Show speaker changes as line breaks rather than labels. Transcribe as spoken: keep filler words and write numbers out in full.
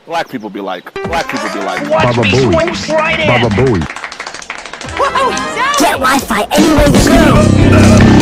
Black people be like, black people be like,
watch
Baba
me
Booey.
swoop right in.
Baba Booey.
Get Wi-Fi anywhere you go.